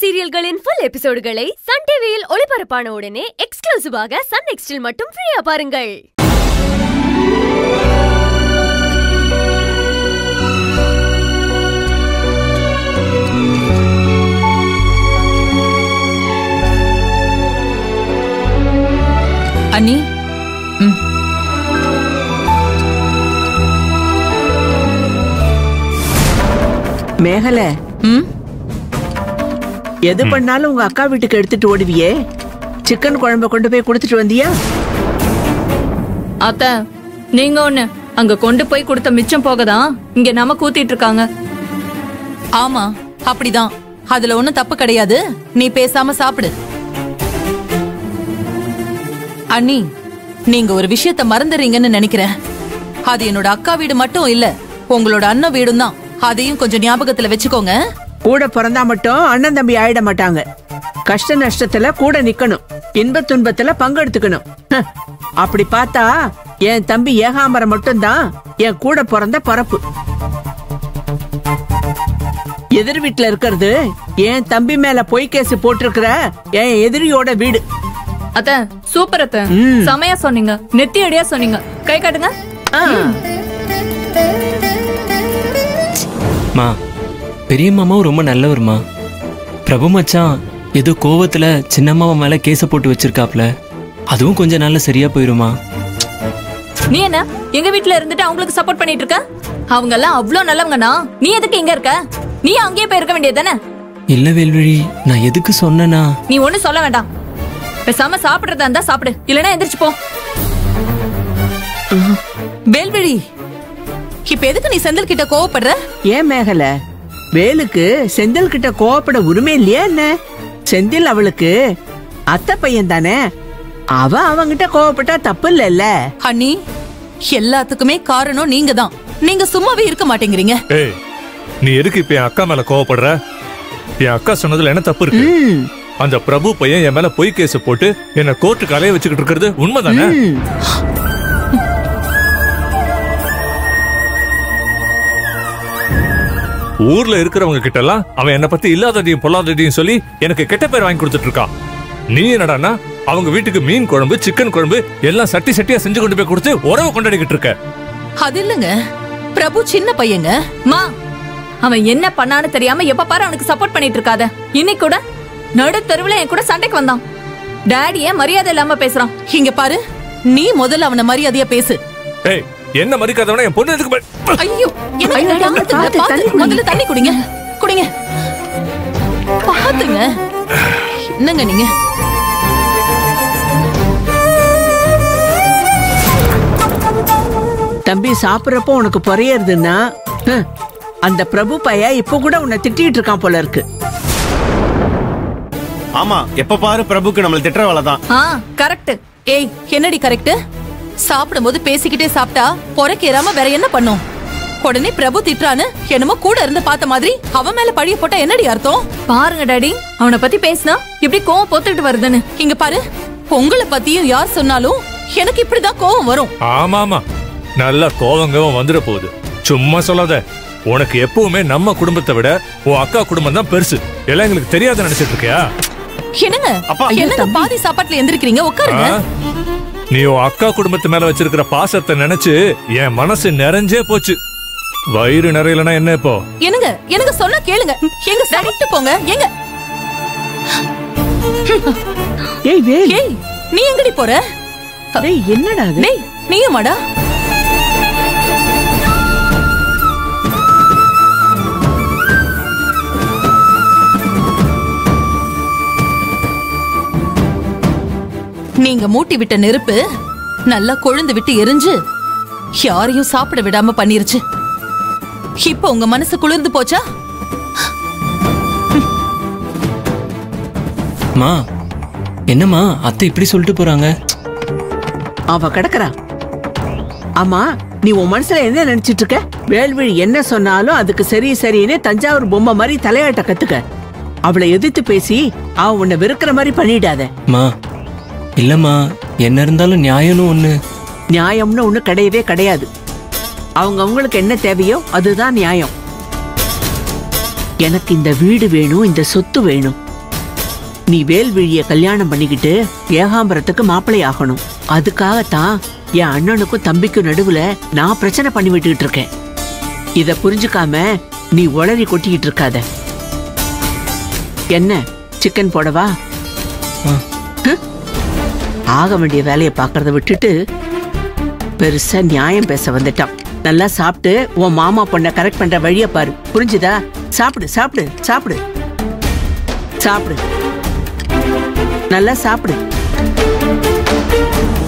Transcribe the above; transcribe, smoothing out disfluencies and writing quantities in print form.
சீரியல்களின் full எபிசோடுகளை Sun டிவியில் ஒளிபரப்பான உடனே எக்ஸ்க்ளூசிவாக சன் நெக்ஸ்டில் மட்டும் ஃப்ரீயா பாருங்கள். அண்ணி, மேகல, எது பண்ணாலும் உங்க அக்கா வீட்டுக்கு எடுத்துட்டு ஓடுவியே, சிக்கன் குழம்பு கொண்டு போய் கொடுத்துட்டு வந்தியா? அத்த, நீங்க ஒண்ணு அங்க கொண்டு போய் கொடுத்த மிச்சம் போகதான் இங்க நம்ம கூத்திட்டு இருக்காங்க. ஆமா, அப்படிதான். அதுல ஒண்ணும் தப்பு கிடையாது. நீ பேசாம சாப்பிடு. அண்ணி, நீங்க ஒரு விஷயத்த மறந்துறீங்கன்னு நினைக்கிறேன். அது என்னோட அக்கா வீடு மட்டும் இல்ல, உங்களோட அண்ணன் வீடும் தான். அதையும் கொஞ்சம் ஞாபகத்துல வச்சுக்கோங்க. கூட பிறந்தா மட்டும் அண்ணன் தம்பி ஆயிட மாட்டாங்க. கஷ்ட நஷ்டத்துல கூட நிக்கணும், இன்ப துன்பத்துல பங்கெடுத்துக்கணும். அப்படி பார்த்தா என் தம்பி ஏகாம்பரம் மட்டும்தான் என் கூட பிறந்த பரப்பு. எதிர் வீட்டுல இருக்கிறது என் தம்பி மேல பொய் கேஸ் போட்டிருக்கிற என் எதிரியோட வீடு. அத்த, சூப்பர் அத்த, செமையா சொன்னீங்க, நெத்தி அடியா சொன்னீங்க. கை காட்டுங்க. மா, பெரிய மாமாவும் ரொம்ப நல்லவருமா. பிரபு மச்சான் ஏதோ கோவத்துல சின்னம்மாவை மேல கேஸ போட்டு வச்சிருக்காப்ல, அதுவும் கொஞ்ச நாள்ல சரியா போயிருமா. நீ என்ன எங்க வீட்டுல இருந்துட்டு அவங்களுக்கு சப்போர்ட் பண்ணிட்டு இருக்க? அவங்க எல்லாம் அவ்வளவு நல்லவங்கண்ணா. நீ எதுக்கு இங்க இருக்க? நீ அங்கேயே போயிருக்க வேண்டியதானே? இல்ல வேல்விழி, நான் எதுக்கு சொன்னேனா? நீ ஒண்ணு சொல்ல வேண்டாம். பேசாம சாப்பிடுறதா இருந்தா சாப்பிடு, இல்லனா எந்திரிச்சு போ. வேல்விழி, இப்ப எதுக்கு நீ செந்தில் கிட்ட கோவப்படுற? ஏன் மேகல, வேலுக்கு செந்தில் கிட்ட கோவப்பட உரிமை இல்லையா என்ன? செந்தில் அவளுக்கு அத்தை பையன் தானே, அவ அவங்கிட்ட கோவப்பட்டா தப்பு இல்ல. அண்ணி, எல்லாத்துக்குமே காரணம் நீங்க தான். நீங்க சும்மாவே இருக்க மாட்டேங்கிறீங்க. ஏய், நீ எதுக்கு இப்ப என் அக்கா மேல கோவப்படுற? என் அக்கா சொன்னதுல என்ன தப்பு இருக்கு? அந்த பிரபு பையன் என் மேல பொய் கேஸ் போட்டு என்ன கோர்ட்டுக்கு அலைய வச்சுக்கிட்டு இருக்கிறது உண்மைதானே? ஊர்ல இருக்கிறவங்க கிட்ட எல்லாம் அவன் என்ன பத்தி இல்லாததையும் பொல்லாததையும் சொல்லி எனக்கு கெட்ட பேர் வாங்கி கொடுத்துட்டு இருக்கான். நீ என்னடான்னா அவங்க வீட்டுக்கு மீன் குழம்பு, சிக்கன் குழம்பு எல்லாம் சட்டி சட்டியா செஞ்சு கொண்டு போய் கொடுத்து உறவு கொண்டாடிக்கிட்டு இருக்க. அது இல்லங்க, பிரபு சின்ன பையங்க. மா, அவன் என்ன பண்ணான்னு தெரியாம எப்ப பாரு அவனுக்கு சப்போர்ட் பண்ணிட்டு இருக்காத. இன்னைக்கு கூட நடு தெருவுல என் கூட சண்டைக்கு வந்தான். டாடிய மரியாதை இல்லாம பேசுறான். இங்க பாரு, நீ முதல்ல அவன மரியாதையா பேசு. ஏய், என்ன மதிக்காதவனா என் பொண்ணு எதுக்கு? ஐயோ, முதல்ல தண்ணி குடிங்க, குடிங்க. பாத்துங்க, என்னங்க நீங்க? தம்பி சாப்பிடறப்போ உனக்கு பொறையறதுன்னா அந்த பிரபு பைய இப்ப கூட உன்னை திட்டிட்டு இருக்கான் போல இருக்கு. ஆமா, எப்ப பாரு பிரபுக்கு நம்மள திட்டுற வேலை தான். கரெக்ட். ஏய், என்னடி கரெக்ட்? சாப்பிடும்போது பேசிக்கிட்டே சாப்பிட்டா பொறைக்கேறாம வேற என்ன பண்ணும்? உடனே பிரபு திட்டுறான்னு என்னமோ கூட இருந்து பார்த்த மாதிரி அவன் மேல பழிய போட்டா என்னடி அர்த்தம்? பாருங்க டாடி, அவனை பத்தி பேசினா இப்படி கோவம் போத்துக்கிட்டு வருதுன்னு. இங்க பாரு, உங்களை பத்தியும் யார் சொன்னாலும் எனக்கு இப்படிதான் கோவம் வரும். ஆமாமா, நல்ல கோவங்கவும் வந்துட போகுது. சும்மா சொல்லாத. உனக்கு எப்பவுமே நம்ம குடும்பத்தை விட உன் அக்கா குடும்பம் தான் பெருசு. எல்லாம் எங்களுக்கு தெரியாத நினைச்சிட்டு இருக்கியா? என்னங்க என்னங்க பாதி சாப்பாட்டுல எந்திரிக்கிறீங்க? உட்காருங்க. நீ உன் அக்கா குடும்பத்து மேல வச்சிருக்கிற பாசத்தை நினைச்சு என் மனசு நிறைஞ்சே போச்சு. வயிறு நிறையலனா என்ன இப்போ? என்னங்க எனக்கு சொன்னா கேளுங்க. எங்க சாப்பிட்டு போங்க. எங்க? ஏய் வேல், ஏய், நீ எங்கடி போற? டேய், என்னடா இது? டேய், நீயுமாடா? நீங்க மூட்டி விட்ட நெருப்பு நல்லா கொழுந்து விட்டு எரிஞ்சு யாரையும் சாப்பிட விடாம பண்ணிருச்சு. இப்ப உங்க மனசு குளிர்ந்து போச்சா? மா, என்னம்மா அத்தை இப்படி சொல்லிட்டு போறாங்க? அவ கிடக்குறா. ஆமா, நீ உன் மனசுல என்ன நினைச்சிட்டு இருக்க? வேல்விழி என்ன சொன்னாலும் அதுக்கு சரி சரின்னு தஞ்சாவூர் பொம்மை மாதிரி தலையாட்ட கத்துக்க. அவளை எதிர்த்து பேசி அவ உன்னை வெறுக்கிற மாதிரி பண்ணிடாத. மா, இல்லம்மா, என்ன இருந்தாலும் நியாயம்னு ஒண்ணு. நியாயம்னு ஒண்ணு கிடையவே கிடையாது. அவங்களுக்கு என்ன தேவையோ அதுதான் நியாயம். எனக்கு இந்த வீடு வேணும், இந்த சொத்து வேணும், நீ வேல்விழிய கல்யாணம் பண்ணிக்கிட்டு ஏகாம்பரத்துக்கு மாப்பிள்ளை ஆகணும். அதுக்காகத்தான் என் அண்ணனுக்கும் தம்பிக்கும் நடுவுல நான் பிரச்சனை பண்ணி விட்டுக்கிட்டு இருக்கேன். இத புரிஞ்சுக்காம நீ உளறி கொட்டிக்கிட்டு இருக்காத. என்ன சிக்கன் போடவா? ஆக வேண்டிய வேலையை பாக்குறத விட்டுட்டு பெருசா நியாயம் பேச வந்துட்டான். நல்லா சாப்பிட்டு உன் மாமா பொண்ண கரெக்ட் பண்ற வழிய பாரு. புரிஞ்சுதா? சாப்பிடு சாப்பிடு சாப்பிடு சாப்பிடு, நல்லா சாப்பிடு.